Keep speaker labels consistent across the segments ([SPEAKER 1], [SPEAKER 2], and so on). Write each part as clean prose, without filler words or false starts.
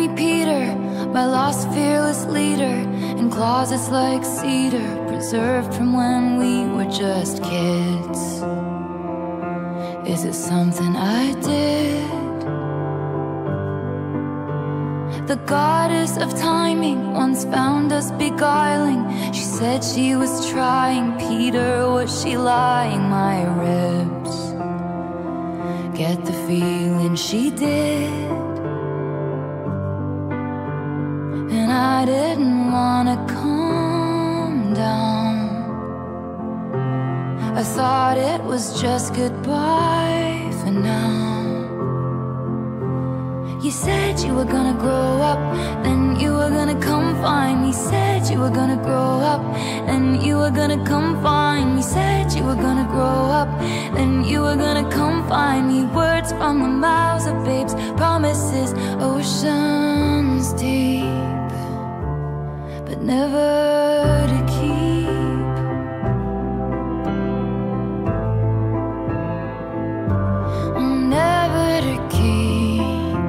[SPEAKER 1] me Peter, my lost fearless leader, in closets like cedar, preserved from when we were just kids. Is it something I did? The goddess of timing once found us beguiling. She said she was trying. Peter, was she lying? My ribs get the feeling she did. And I didn't wanna calm down. I thought it was just goodbye for now. You said you were gonna grow up, then you were gonna come find me. Said you were gonna grow up, then you were gonna come find me. Said you were gonna grow up, then you were gonna come find me. Words from the mouths of babes, promises oceans deep, but never to keep. Never to keep.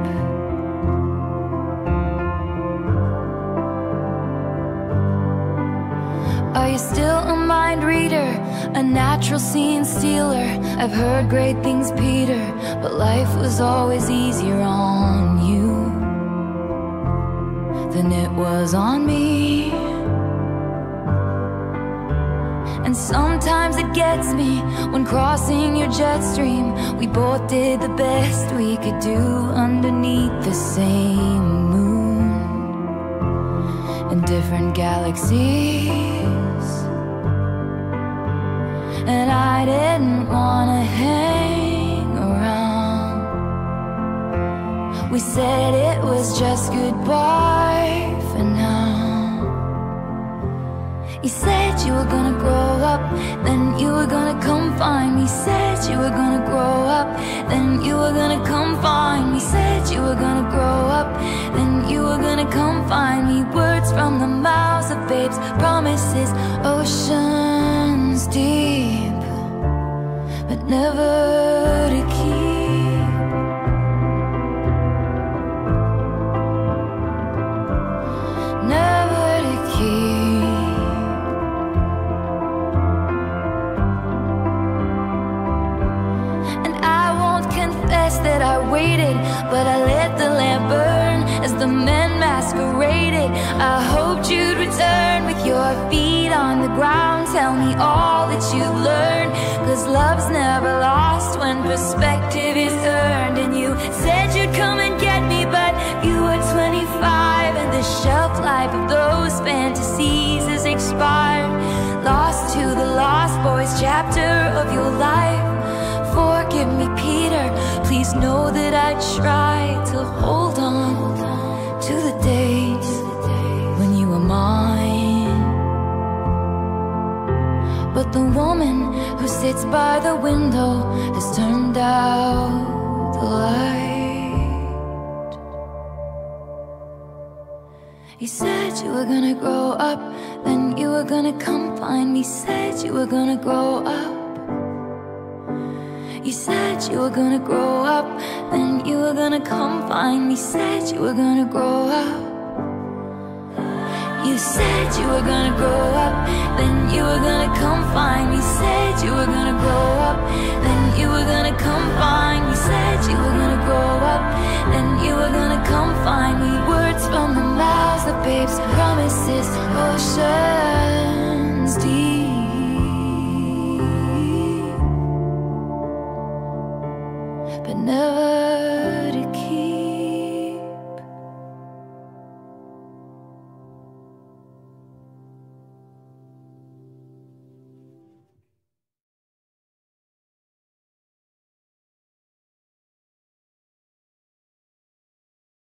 [SPEAKER 1] Are you still a mind reader, a natural scene stealer? I've heard great things, Peter, but life was always easier on you than it was on me. And sometimes it gets me when crossing your jet stream. We both did the best we could do underneath the same moon in different galaxies. And I didn't wanna hang around. We said it was just goodbye for now. You said you were gonna grow up, then you were gonna come find me. Said you were gonna grow up, then you were gonna come find me. Said you were gonna grow up, then you were gonna come find me. Words from the mouths of babes, promises oceans deep, but never to keep. Never to keep. That I waited, but I let the lamp burn as the men masqueraded. I hoped you'd return with your feet on the ground. Tell me all that you've learned, 'cause love's never lost when perspective is earned. And you said you'd come and get me, but you were 25, and the shelf life of those fantasies is expired. Lost to the lost boys chapter of your life. Forgive me, Peter, please know that I tried to hold on to the days when you were mine. But the woman who sits by the window has turned out the light. You said you were gonna grow up, then you were gonna come find me. Said you were gonna grow up. You said you were gonna grow up, then you were gonna come find me. Said you were gonna grow up. You said you were gonna grow up, then you were gonna come find me. Said you were gonna grow up, then you were gonna come find me. Said you were gonna grow up, then you were gonna come find me. Words from the mouths of babes, promises, ocean